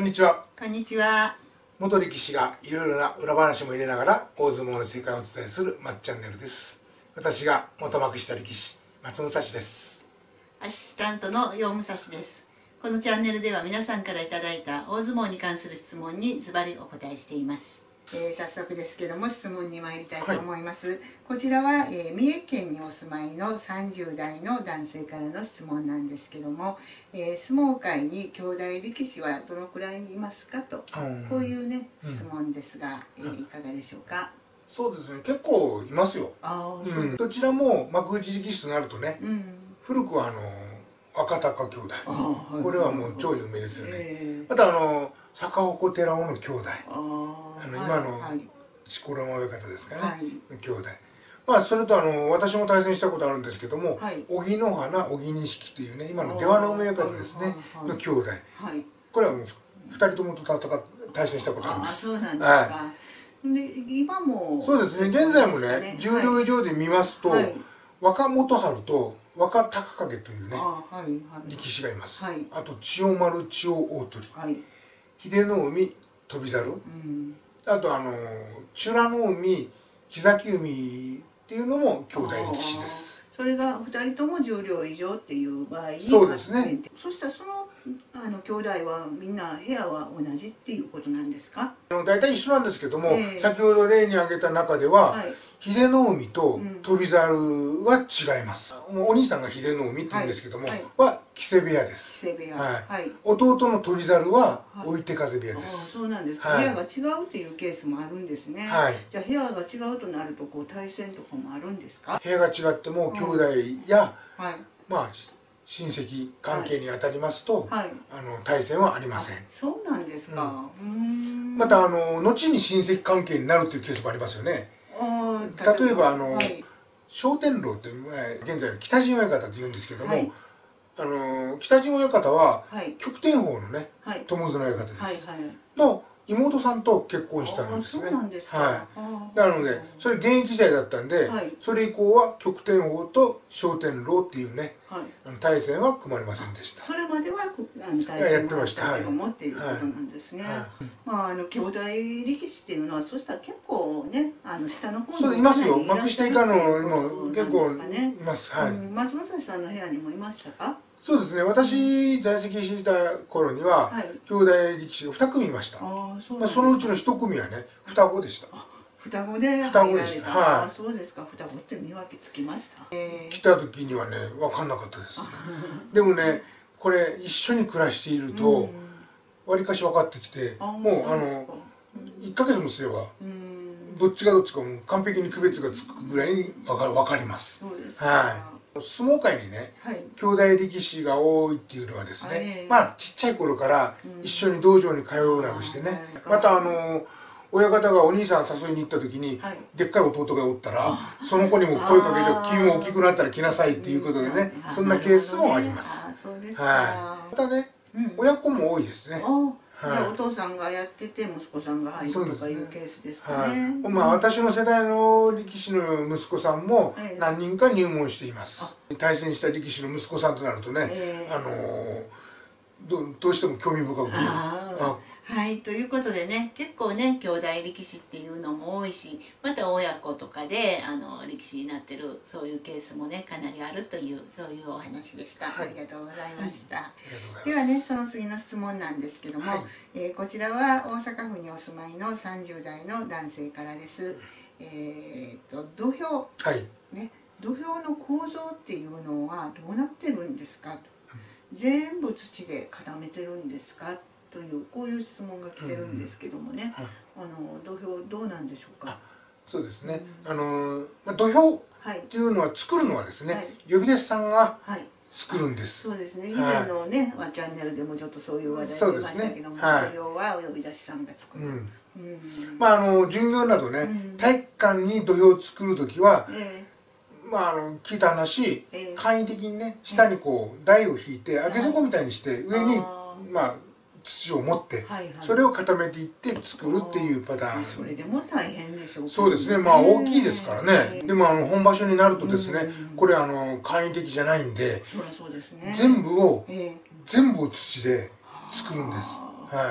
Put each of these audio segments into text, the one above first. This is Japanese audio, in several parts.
にちは。 こんにちは。 元力士がいろいろな裏話も入れながら大相撲の世界をお伝えするまっチャンネルです。私が元幕下力士松武蔵です。 アシスタントの楊武蔵です。このチャンネルでは皆さんからいただいた大相撲に関する質問にズバリお答えしています。早速ですけども質問に参りたいと思います。こちらは、三重県にお住まいの30代の男性からの質問なんですけども、相撲界に兄弟力士はどのくらいいますかと、こういうね質問ですが、いかがでしょうか。 そうですね、結構いますよ。どちらも幕内力士となるとね、古くは若隆兄弟、これはもう超有名ですよね。また坂鉾寺尾の兄弟、今の錣山親方ですかね、兄弟。まあそれと私も対戦したことあるんですけども、荻野花荻錦というね、今の出羽の親方ですねの兄弟、これはもう2人ともと対戦したことあるんです。 そうなんですか。で今もそうですね、現在もね十両以上で見ますと若元春と若隆景というね力士がいます。あと千代丸千代大鳥、秀ノ海翔猿、あと美ら海木崎海っていうのも兄弟力士です。 それが2人とも十両以上っていう場合に、 そうですね。 そしたらその兄弟はみんな部屋は同じっていうことなんですか。 大体一緒なんですけども、先ほど例に挙げた中では、秀ノ海と翔猿は違います。お兄さんが秀ノ海って言うんですけども、は木瀬部屋です。弟の翔猿は追手風部屋です。 そうなんですか。部屋が違うっていうケースもあるんですね。じゃあ部屋が違うとなると対戦とかもあるんですか。 部屋が違っても兄弟やまあ親戚関係に当たりますと対戦はありません。 そうなんですか。 また後に親戚関係になるというケースもありますよね。例えば昇天楼って現在の北陣親方というんですけども、北陣親方は極天鵬のね友綱親方ですの妹さんと結婚したんですね。なのでそれ現役時代だったんで、それ以降は極天鵬と昇天楼っていうね対戦は組まれませんでした。 それまでは対戦があったけどもっていうことなんですね。まあ兄弟力士っていうのはそしたら結構ね下の方にいますよ。幕下以下のも結構います。 松本さんの部屋にもいましたか。 そうですね、私在籍していた頃には兄弟力士が2組いました。そのうちの1組はね双子でした。 双子で入られた。そうですか。双子って見分けつきました。 来た時にはね分かんなかったです。でもねこれ一緒に暮らしているとわりかし分かってきて、もう1ヶ月もすればどっちがどっちかもう完璧に区別がつくぐらいに分かります。相撲界にね兄弟力士が多いっていうのはですね、まあちっちゃい頃から一緒に道場に通うなどしてね、また親方がお兄さん誘いに行った時にでっかい弟がおったらその子にも声かけて「君も大きくなったら来なさい」っていうことでね、そんなケースもあります。またね親子も多いですね。 お父さんがやってて息子さんが入るとかいうケースですかね。 まあ私の世代の力士の息子さんも何人か入門しています。対戦した力士の息子さんとなるとね、どうしても興味深く。 ということでね、結構ね兄弟力士っていうのも多いし、また親子とかで力士になってるそういうケースもねかなりあるというそういうお話でした。ありがとうございました。ではねその次の質問なんですけども、こちらは大阪府にお住まいの30代の男性からです。土俵ね、土俵の構造っていうのはどうなってるんですかと、全部土で固めてるんですかというこういう質問が来てるんですけどもね、土俵どうなんでしょうか。 そうですね、土俵っていうのは作るのはですね呼び出しさんが作るんです。 そうですね、以前のねチャンネルでもちょっとそういう話題出ましたけども、土俵はお呼び出しさんが作る。 まあ巡業などね体育館に土俵を作る時は聞いた話、簡易的にね下にこう台を引いて上げ底みたいにして上に土を持ってそれを固めていって作るっていうパターン。 それでも大変でしょう。 そうですね、まあ大きいですからね。でも本場所になるとですねこれ簡易的じゃないんで全部を土で作るんです。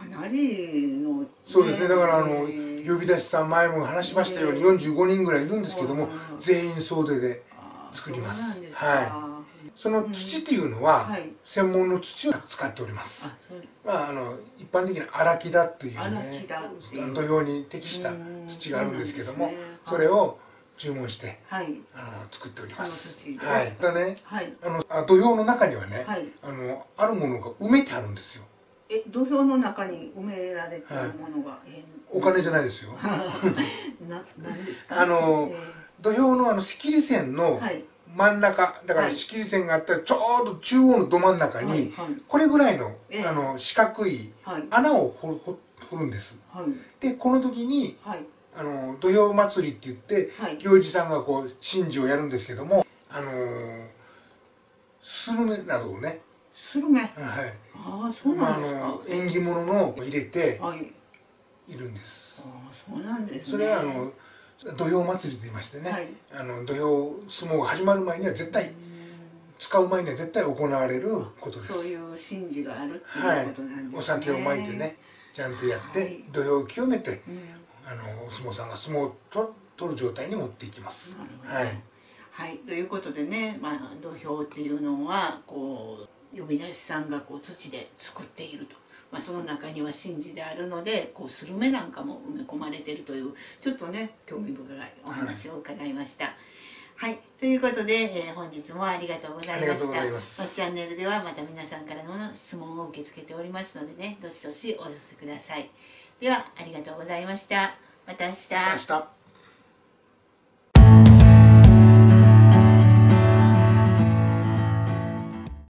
かなりの、ね、 そうですね。だから呼び出しさん、前も話しましたように45人ぐらいいるんですけども、全員総出で作ります。はい。その土っていうのは専門の土を使っております。まあ一般的な荒木田というね、土俵に適した土があるんですけども、それを注文して作っております。はい。だね、土俵の中にはね、あるものが埋めてあるんですよ。 土俵の中に埋められているものが、 お金じゃないですよ。 何ですか？ 土俵の仕切り線の真ん中、だから仕切り線があったらちょうど中央のど真ん中にこれぐらいの四角い穴を掘るんです。でこの時に土俵祭りって言って行司さんがこう神事をやるんですけども、スルメなどをね、 スルメ、 はい、 ああそうなんですか。 縁起物の入れているんです。 ああそうなんですね。 それは土俵祭りと言いましてね、土俵相撲が始まる前には絶対使う前には絶対行われることです。 そういう神事があるっていうことなんですね。 お酒をまいてね、ちゃんとやって土俵を清めて、お相撲さんが相撲を取る状態に持っていきます。 はい、ということでね、土俵っていうのはこう呼び出しさんがこう土で作っていると。その中には神事であるのでこうスルメなんかも埋め込まれているというちょっとね興味深いお話を伺いました。はい、ということで、本日もありがとうございました。チャンネルではまた皆さんからの質問を受け付けておりますのでね、どしどしお寄せください。ではありがとうございました。また明日。